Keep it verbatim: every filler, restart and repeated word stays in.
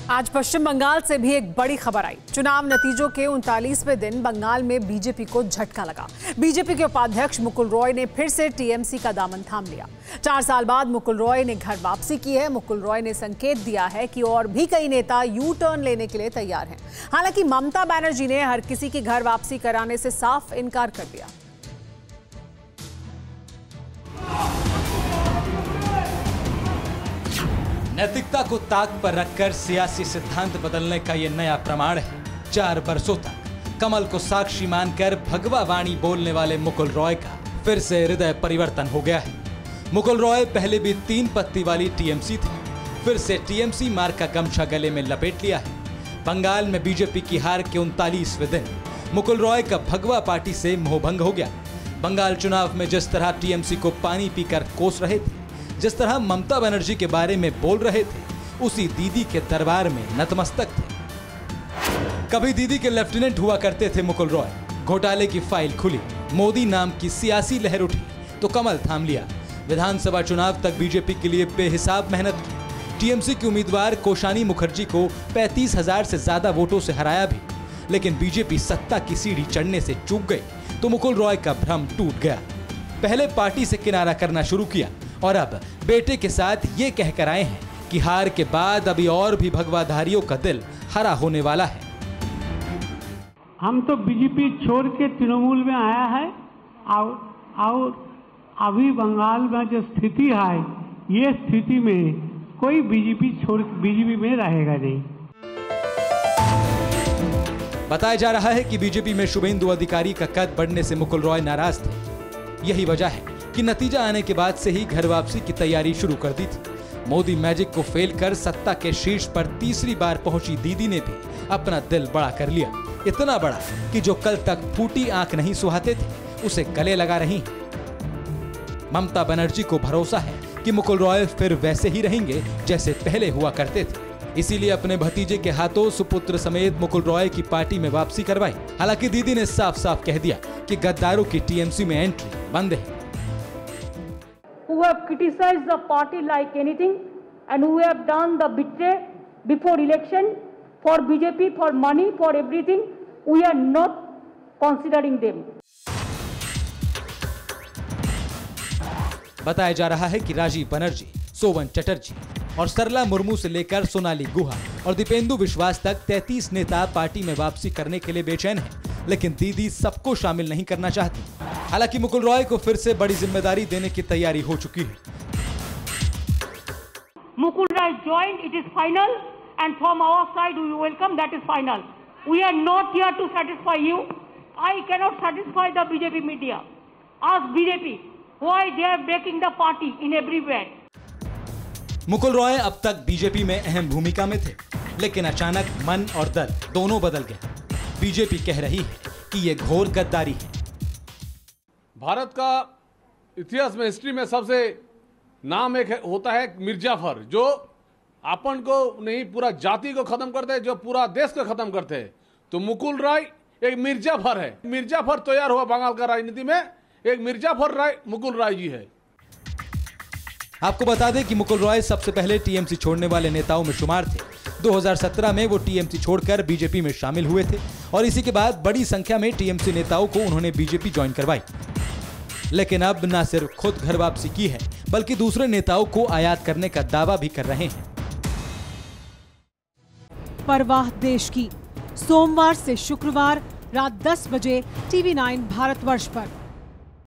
आज पश्चिम बंगाल से भी एक बड़ी खबर आई। चुनाव नतीजों के उनतालीसवें दिन बंगाल में बीजेपी को झटका लगा। बीजेपी के उपाध्यक्ष मुकुल रॉय ने फिर से टीएमसी का दामन थाम लिया। चार साल बाद मुकुल रॉय ने घर वापसी की है। मुकुल रॉय ने संकेत दिया है कि और भी कई नेता यू टर्न लेने के लिए तैयार हैं। हालांकि ममता बनर्जी ने हर किसी की घर वापसी कराने से साफ इनकार कर दिया। नैतिकता को ताक पर रखकर सियासी सिद्धांत बदलने का ये नया प्रमाण है। चार बरसों तक कमल को साक्षी मानकर भगवा वाणी बोलने वाले मुकुल रॉय का फिर से हृदय परिवर्तन हो गया है। मुकुल रॉय पहले भी तीन पत्ती वाली टीएमसी थे, फिर से टीएमसी मार्ग का गमछा गले में लपेट लिया है। बंगाल में बीजेपी की हार के उनतालीसवें दिन मुकुल रॉय का भगवा पार्टी से मोहभंग हो गया। बंगाल चुनाव में जिस तरह टीएमसी को पानी पीकर कोस रहे थे, जिस तरह ममता बनर्जी के बारे में बोल रहे थे, उसी दीदी के दरबार में नतमस्तक थे। कभी दीदी के लेफ्टिनेंट हुआ करते थे मुकुल रॉय। घोटाले की फाइल खुली, मोदी नाम की सियासी लहर उठी तो कमल थाम लिया। विधानसभा चुनाव तक बीजेपी के लिए बेहिसाब मेहनत की। टीएमसी की उम्मीदवार कोशानी मुखर्जी को पैंतीस हजार से ज्यादा वोटों से हराया भी, लेकिन बीजेपी सत्ता की सीढ़ी चढ़ने से चूक गई तो मुकुल रॉय का भ्रम टूट गया। पहले पार्टी से किनारा करना शुरू किया और अब बेटे के साथ ये कहकर आए हैं कि हार के बाद अभी और भी भगवाधारियों का दिल हरा होने वाला है। हम तो बीजेपी छोड़ के तृणमूल में आया है और, और अभी बंगाल में जो स्थिति है, ये स्थिति में कोई बीजेपी छोड़ बीजेपी में रहेगा नहीं। बताया जा रहा है कि बीजेपी में शुभेंदु अधिकारी का कद बढ़ने से मुकुल रॉय नाराज थे। यही वजह है कि नतीजा आने के बाद से ही घर वापसी की तैयारी शुरू कर दी थी। मोदी मैजिक को फेल कर सत्ता के शीर्ष पर तीसरी बार पहुंची दीदी ने भी अपना दिल बड़ा कर लिया। इतना बड़ा कि जो कल तक फूटी आंख नहीं सुहाते थे, उसे गले लगा रही हैं। ममता बनर्जी को भरोसा है कि मुकुल रॉय फिर वैसे ही रहेंगे जैसे पहले हुआ करते थे। इसीलिए अपने भतीजे के हाथों सुपुत्र समेत मुकुल रॉय की पार्टी में वापसी करवाई। हालांकि दीदी ने साफ साफ कह दिया कि गद्दारों की टीएमसी में एंट्री बंद है। Who have criticized the party like anything and who have done the betray before election for B J P, for money, for everything, we are not considering them. बताया जा रहा है कि राजीव बनर्जी, सोवन चटर्जी और सरला मुर्मू से लेकर सोनाली गुहा और दीपेंदु विश्वास तक तैंतीस नेता पार्टी में वापसी करने के लिए बेचैन हैं, लेकिन दीदी सबको शामिल नहीं करना चाहती। हालांकि मुकुल रॉय को फिर से बड़ी जिम्मेदारी देने की तैयारी हो चुकी है। Mukul Roy joined, it is final, and from our side we welcome, that is final. We are not here to satisfy you. I cannot satisfy the B J P media. Ask B J P why they are breaking the party in everywhere. Mukul Roy अब तक BJP में अहम भूमिका में थे, लेकिन अचानक मन और दल दोनों बदल गए। बीजेपी कह रही है कि ये घोर गद्दारी है। भारत का इतिहास में, हिस्ट्री में सबसे नाम एक होता है मिर्जाफर, जो अपन को नहीं पूरा जाति को खत्म करते हैं, जो पूरा देश को खत्म करते हैं। तो मुकुल रॉय एक मिर्जाफर है। मिर्जाफर तैयार हुआ बंगाल का राजनीति में, एक मिर्जाफर राय मुकुल रॉय जी है। आपको बता दें कि मुकुल रॉय सबसे पहले टीएमसी छोड़ने वाले नेताओं में शुमार थे। दो हज़ार सत्रह में वो टीएमसी छोड़कर बीजेपी में शामिल हुए थे और इसी के बाद बड़ी संख्या में टीएमसी नेताओं को उन्होंने बीजेपी ज्वाइन करवाई। लेकिन अब न सिर्फ खुद घर वापसी की है, बल्कि दूसरे नेताओं को आयात करने का दावा भी कर रहे हैं। परवाह देश की, सोमवार से शुक्रवार रात दस बजे टीवी नाइन भारतवर्ष पर।